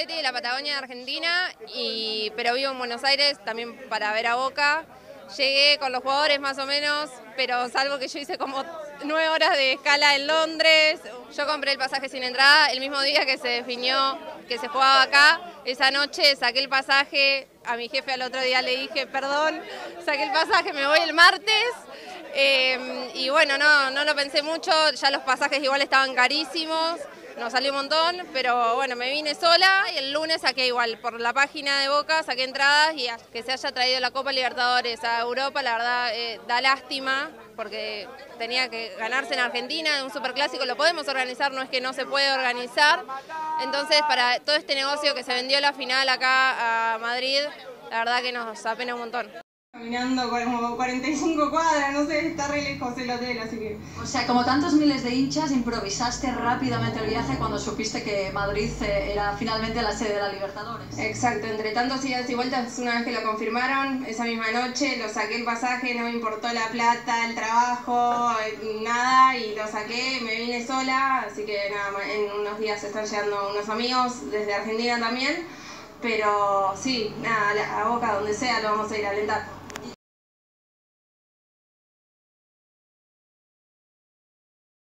de la Patagonia de Argentina, pero vivo en Buenos Aires también para ver a Boca. Llegué con los jugadores más o menos, pero salvo que yo hice como 9 horas de escala en Londres. Yo compré el pasaje sin entrada el mismo día que se definió que se jugaba acá. Esa noche saqué el pasaje, a mi jefe al otro día le dije, perdón, saqué el pasaje, me voy el martes. Y bueno, no lo pensé mucho, ya los pasajes igual estaban carísimos, nos salió un montón, pero bueno, me vine sola y el lunes saqué igual por la página de Boca, saqué entradas y que se haya traído la Copa Libertadores a Europa, la verdad da lástima, porque tenía que ganarse en Argentina, de un superclásico lo podemos organizar, no es que no se puede organizar. Entonces para todo este negocio que se vendió la final acá a Madrid, la verdad que nos apena un montón. Caminando como 45 cuadras, no sé, está re lejos el hotel, así que... O sea, como tantos miles de hinchas, improvisaste rápidamente el viaje cuando supiste que Madrid era finalmente la sede de la Libertadores. Exacto, entre tantos idas y vueltas, una vez que lo confirmaron, esa misma noche lo saqué el pasaje, no me importó la plata, el trabajo, nada, y lo saqué, me vine sola, así que nada, en unos días están llegando unos amigos desde Argentina también, pero sí, nada, a Boca, donde sea, lo vamos a ir a alentar.